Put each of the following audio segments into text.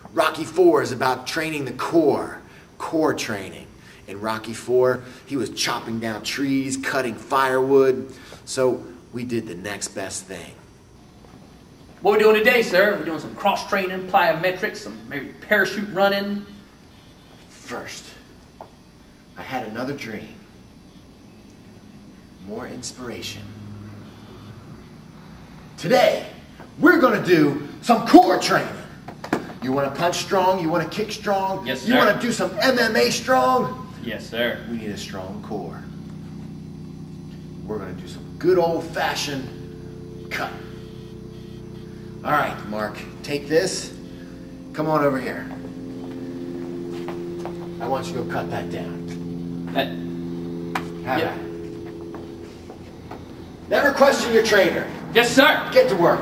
Rocky IV is about training the core training. In Rocky IV, he was chopping down trees, cutting firewood. So we did the next best thing. What we're doing today, sir? We're doing some cross-training, plyometrics, some maybe parachute running. First, I had another dream. More inspiration. Today, we're gonna do some core training. You wanna punch strong? You wanna kick strong? Yes, sir. You wanna do some MMA strong? Yes, sir. We need a strong core. We're gonna do some good old-fashioned cut. All right, Mark, take this. Come on over here. I want you to go cut that down. Have yeah. it. Never question your trainer. Yes, sir. Get to work.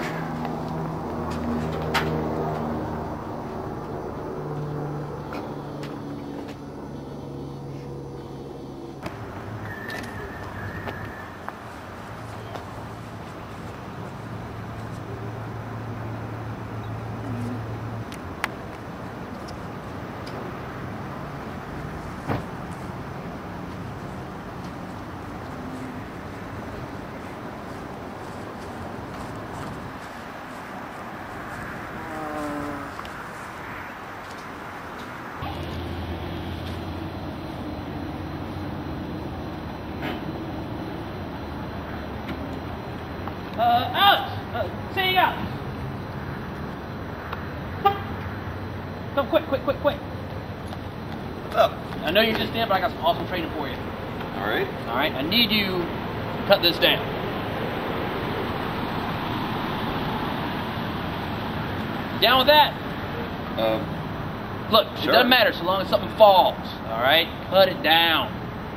Alex, see you out. Come quick. Look, I know you're just in, but I got some awesome training for you. All right. All right, I need you to cut this down. Down with that? Look, sure. It doesn't matter so long as something falls. All right, cut it down.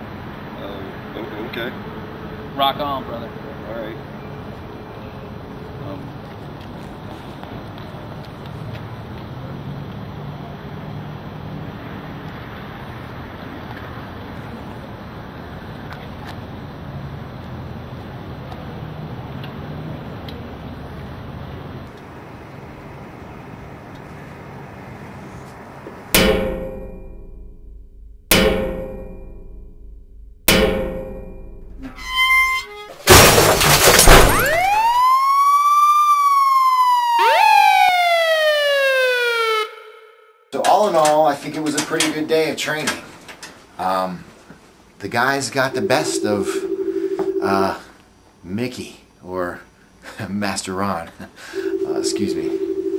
Okay. Rock on, brother. All right. So all in all, I think it was a pretty good day of training. The guys got the best of Mickey, or Master Ron. Excuse me.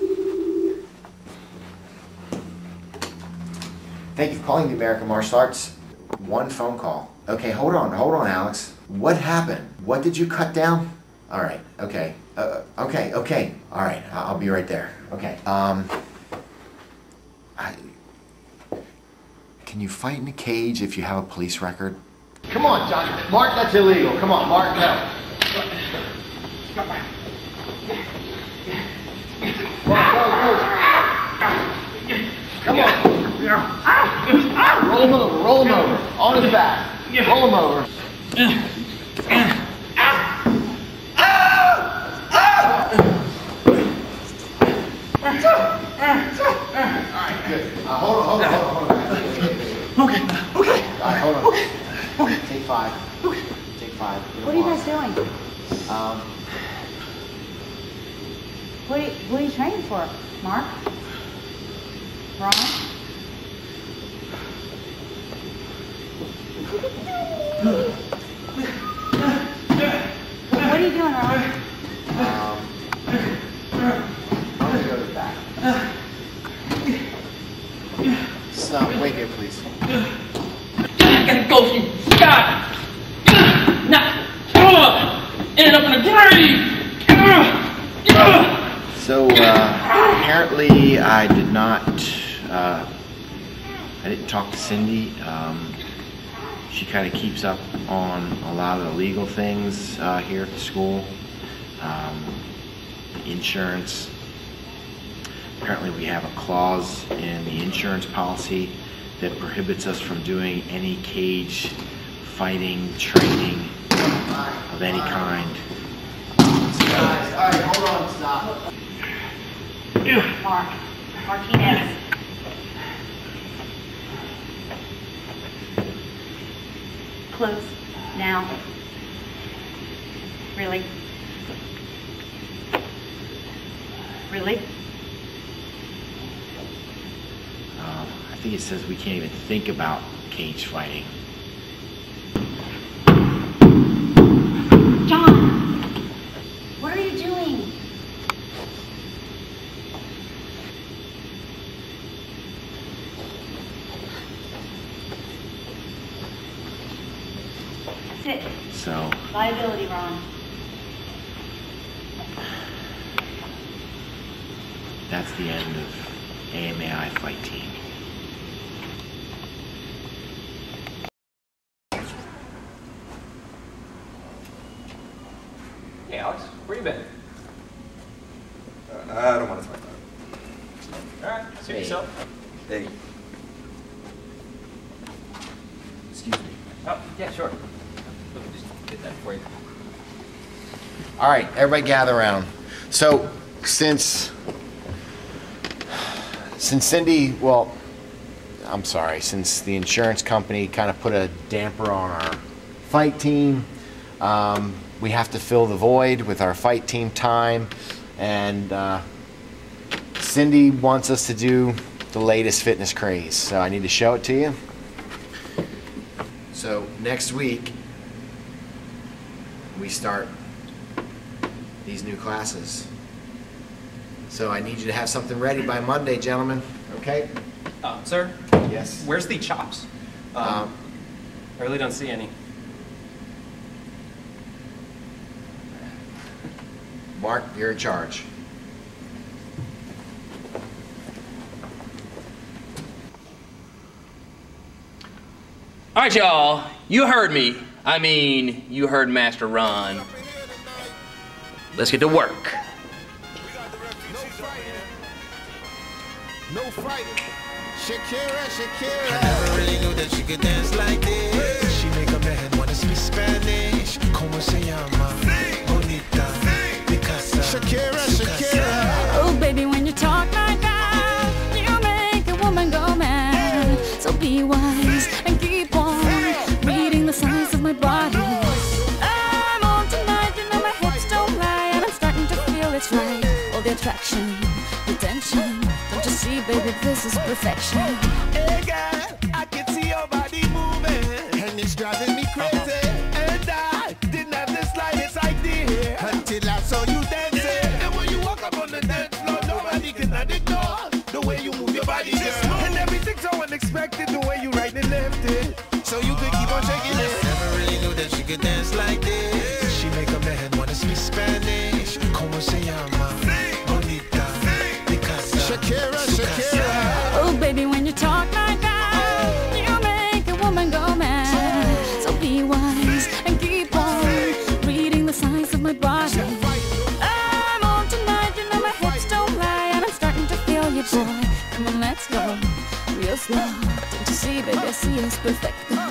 Thank you for calling the American Martial Arts. One phone call. Okay, hold on, Alex. What happened? What did you cut down? All right, okay. Okay. All right, I'll be right there. Okay. Can you fight in a cage if you have a police record? Come on, John. Mark, that's illegal. Come on, Mark, no. Come on. Roll him over. On his back. Roll him over. Alright, good. Hold on. Okay. Alright, hold on. Okay. Take five. What are you guys doing? What are you training for, Mark? Ron? What are you doing, Ron? I'm gonna go to the back. Stop. Wait here, please. I gotta go, you God! Ended up in the grave! So, apparently I didn't talk to Cindy. She kind of keeps up on a lot of the legal things here at the school. The insurance. Apparently we have a clause in the insurance policy that prohibits us from doing any cage fighting, training of any kind. Mark. Martinez. close. Now. Really? Really? I think it says we can't even think about cage fighting. John! What are you doing? Sit. So, Liability, Ron. that's the end of AMAI Fight Team. Hey Alex, where you been? I don't want to talk about it. Alright, suit yourself. Hey. Excuse me. Oh, yeah, sure. Let me just get that for you. All right, everybody gather around. So, since Cindy, well, I'm sorry, since the insurance company kind of put a damper on our fight team, we have to fill the void with our fight team time, and Cindy wants us to do the latest fitness craze, so I need to show it to you. So next week, we start these new classes. So I need you to have something ready by Monday, gentlemen, okay? Sir? Yes? Where's the chops? I really don't see any. Mark, you're in charge. All right, y'all. You heard me. I mean, you heard Master Ron. Let's get to work. No fighting. Shakira. I never really knew that she could dance like this. She make a man wanna speak Spanish. Como se llama? Bonita. Picasa. Shakira. Oh, baby, when you talk like that, you make a woman go mad. So be wise and keep on reading the signs of my body. I'm on tonight, you know my hips don't lie, and I'm starting to feel it's right. All the attraction, the tension. Don't you see, baby, this is perfection. Hey, girl, I can see your body moving, and it's driving me crazy. And I didn't have the slightest idea until I saw you dancing. And when you walk up on the dance floor, nobody can ignore the way you move your body, girl. And everything's so unexpected, the way you right and left it. So you could keep on shaking it. Never really knew that she could dance like this. She make a man wanna speak Spanish. Como se llama? Bonita. Picasa. Shakira. Oh, baby, when you talk like that, you make a woman go mad. So be wise and keep on reading the signs of my body. I'm on tonight, you know my hips don't lie, and I'm starting to feel you, boy. Come on, let's go real slow. Don't you see, baby, I see it's perfect.